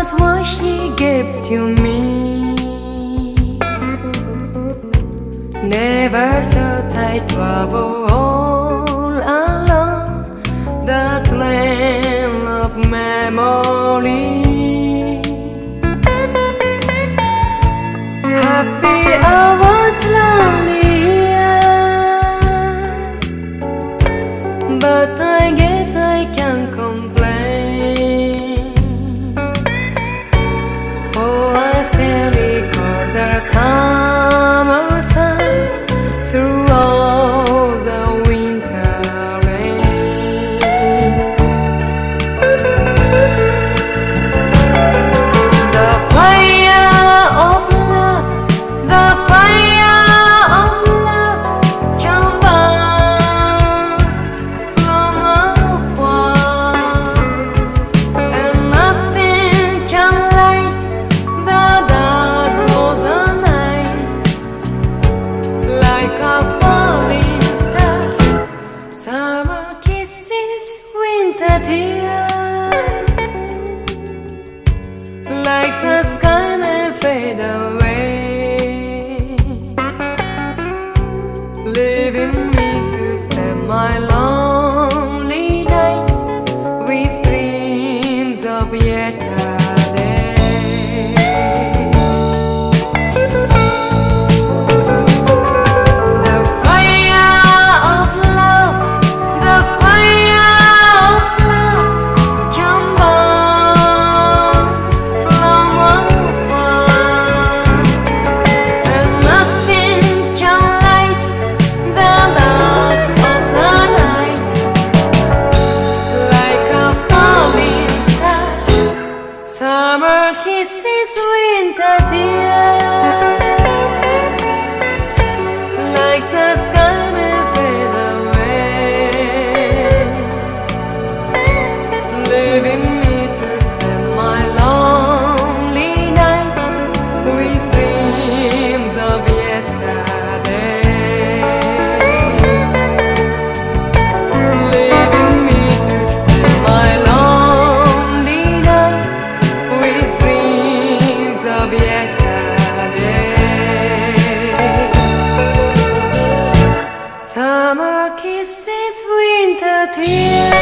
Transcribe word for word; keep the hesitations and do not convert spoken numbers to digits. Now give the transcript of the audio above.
was what she gave to me. Never thought I'd travel all along that lane of memory. Happy hours, lonely years, but I guess I can't complain, for I still recall the summer sun through all the winter rain. The fire of love, the fire of love shall burn from afar, and nothing can light the dark of the night like a falling star. Summer kisses, winter tears, like the sky may fade away, leaving me to spend my lonely nights with dreams of yesterday. The fire of love, the fire of love can burn from afar, and nothing can light the dark of the night like a falling star. Summer kisses, winter tears, like the sky may fade away, leaving me to spend my lonely night with dreams of yesterday, leaving me to spend my lonely night with dreams of yesterday. Summer kisses, winter tears.